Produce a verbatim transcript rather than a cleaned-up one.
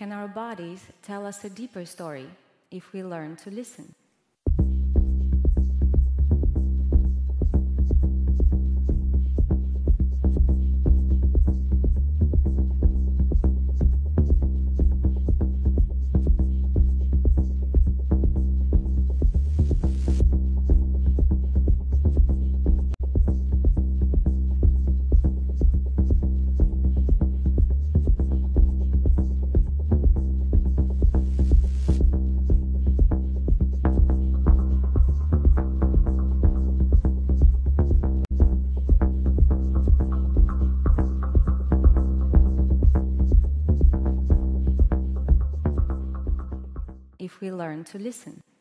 can our bodies tell us a deeper story if we learn to listen? If we learn to listen.